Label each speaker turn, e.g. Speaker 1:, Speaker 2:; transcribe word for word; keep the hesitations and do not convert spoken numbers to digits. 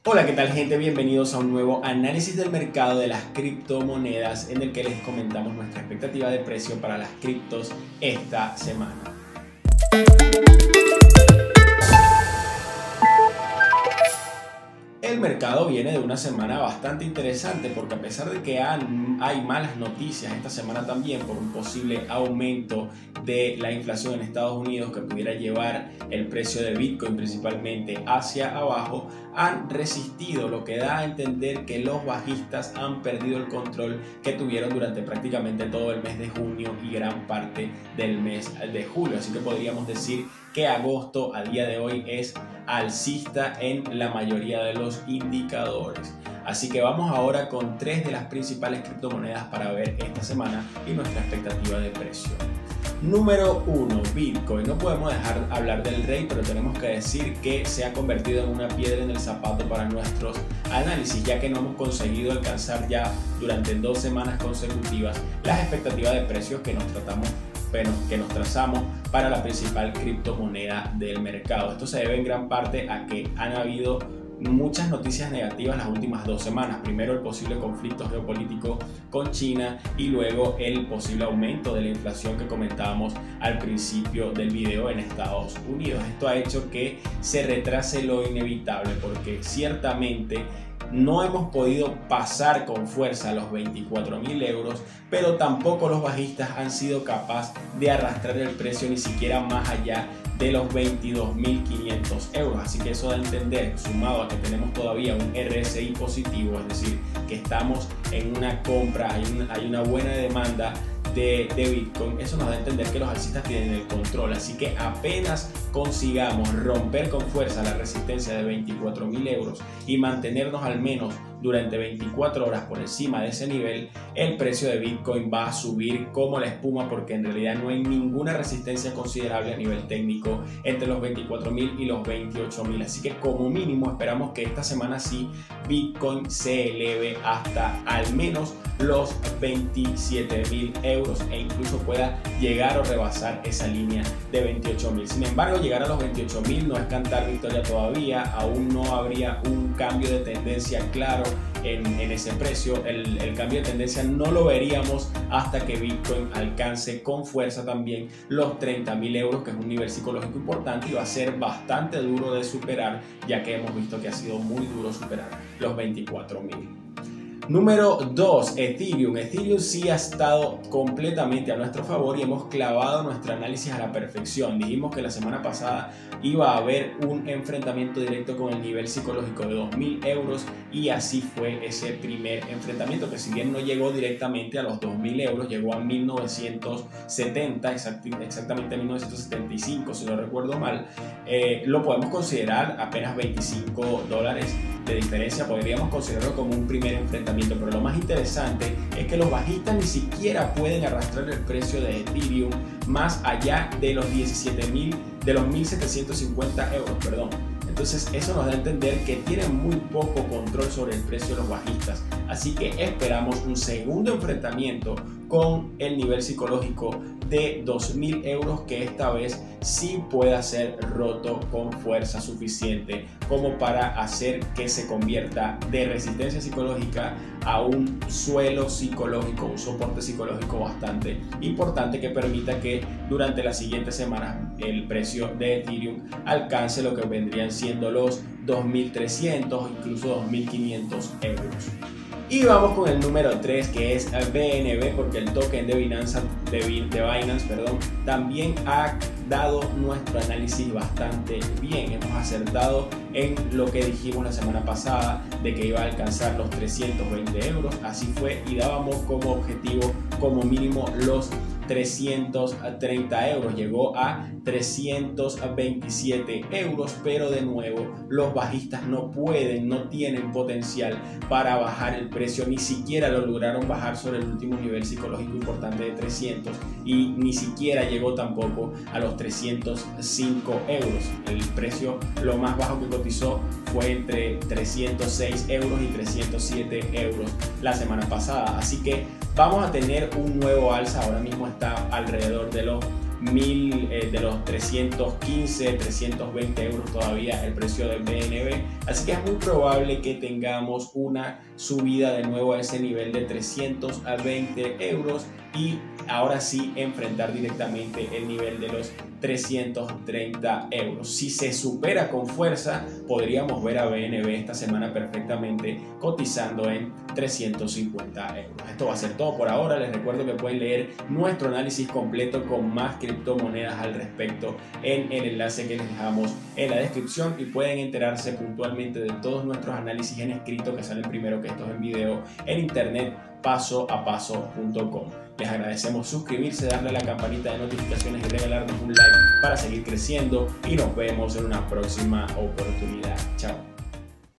Speaker 1: Hola, ¿qué tal, gente? Bienvenidos a un nuevo análisis del mercado de las criptomonedas en el que les comentamos nuestra expectativa de precio para las criptos esta semana. El mercado viene de una semana bastante interesante porque a pesar de que hay malas noticias esta semana también por un posible aumento de la inflación en Estados Unidos que pudiera llevar el precio de Bitcoin principalmente hacia abajo, han resistido, lo que da a entender que los bajistas han perdido el control que tuvieron durante prácticamente todo el mes de junio y gran parte del mes de julio. Así que podríamos decir que agosto a día de hoy es alcista en la mayoría de los indicadores. Así que vamos ahora con tres de las principales criptomonedas para ver esta semana y nuestra expectativa de precio. Número uno, Bitcoin. No podemos dejar hablar del rey, pero tenemos que decir que se ha convertido en una piedra en el zapato para nuestros análisis, ya que no hemos conseguido alcanzar ya durante dos semanas consecutivas las expectativas de precios que nos tratamos que nos trazamos para la principal criptomoneda del mercado. Esto se debe en gran parte a que han habido muchas noticias negativas las últimas dos semanas. Primero, el posible conflicto geopolítico con China y luego el posible aumento de la inflación que comentábamos al principio del video en Estados Unidos. Esto ha hecho que se retrase lo inevitable porque ciertamente no hemos podido pasar con fuerza a los veinticuatro mil euros, pero tampoco los bajistas han sido capaces de arrastrar el precio ni siquiera más allá de los veintidós mil quinientos euros. Así que eso da a entender, sumado a que tenemos todavía un R S I positivo, es decir, que estamos en una compra, hay una, hay una buena demanda De, de Bitcoin, eso nos da a entender que los alcistas tienen el control. Así que apenas consigamos romper con fuerza la resistencia de veinticuatro mil euros y mantenernos al menos durante veinticuatro horas por encima de ese nivel, el precio de Bitcoin va a subir como la espuma, porque en realidad no hay ninguna resistencia considerable a nivel técnico entre los veinticuatro mil y los veintiocho mil. Así que como mínimo esperamos que esta semana sí Bitcoin se eleve hasta al menos los veintisiete mil euros e incluso pueda llegar o rebasar esa línea de veintiocho mil. Sin embargo, llegar a los veintiocho mil no es cantar victoria todavía, aún no habría un cambio de tendencia claro en, en ese precio. El, el cambio de tendencia no lo veríamos hasta que Bitcoin alcance con fuerza también los treinta mil euros, que es un nivel psicológico importante y va a ser bastante duro de superar, ya que hemos visto que ha sido muy duro superar los veinticuatro mil. Número dos, Ethereum. Ethereum sí ha estado completamente a nuestro favor y hemos clavado nuestro análisis a la perfección. Dijimos que la semana pasada iba a haber un enfrentamiento directo con el nivel psicológico de dos mil euros y así fue ese primer enfrentamiento, que si bien no llegó directamente a los dos mil euros, llegó a mil novecientos setenta, exact, exactamente mil novecientos setenta y cinco si no recuerdo mal. Eh, lo podemos considerar apenas veinticinco dólares de diferencia, podríamos considerarlo como un primer enfrentamiento, pero lo más interesante es que los bajistas ni siquiera pueden arrastrar el precio de Ethereum más allá de los diecisiete mil, de los mil setecientos cincuenta euros, perdón. Entonces eso nos da a entender que tienen muy poco control sobre el precio de los bajistas. Así que esperamos un segundo enfrentamiento con el nivel psicológico de dos mil euros, que esta vez sí pueda ser roto con fuerza suficiente como para hacer que se convierta de resistencia psicológica a un suelo psicológico, un soporte psicológico bastante importante que permita que durante las siguientes semanas el precio de Ethereum alcance lo que vendrían siendo los dos mil trescientos, incluso dos mil quinientos euros. Y vamos con el número tres, que es B N B, porque el token de Binance, de, de Binance perdón, también ha dado nuestro análisis bastante bien. Hemos acertado en lo que dijimos la semana pasada de que iba a alcanzar los trescientos veinte euros. Así fue, y dábamos como objetivo como mínimo los trescientos treinta euros. Llegó a trescientos veintisiete euros, pero de nuevo los bajistas no pueden, no tienen potencial para bajar el precio, ni siquiera lo lograron bajar sobre el último nivel psicológico importante de trescientos y ni siquiera llegó tampoco a los trescientos cinco euros. El precio, lo más bajo que cotizó fue entre trescientos seis euros y trescientos siete euros la semana pasada. Así que vamos a tener un nuevo alza, ahora mismo está alrededor de los mil eh, de los trescientos quince, trescientos veinte euros todavía el precio del B N B, así que es muy probable que tengamos una subida de nuevo a ese nivel de trescientos a veinte euros y ahora sí enfrentar directamente el nivel de los trescientos treinta euros. Si se supera con fuerza, podríamos ver a B N B esta semana perfectamente cotizando en trescientos cincuenta euros. Esto va a ser todo por ahora. Les recuerdo que pueden leer nuestro análisis completo con más criptomonedas al respecto en el enlace que les dejamos en la descripción y pueden enterarse puntualmente de todos nuestros análisis en escrito que salen primero que estos en video en internet paso a paso punto com. Les agradecemos suscribirse, darle a la campanita de notificaciones y regalarnos un like para seguir creciendo y nos vemos en una próxima oportunidad. Chao.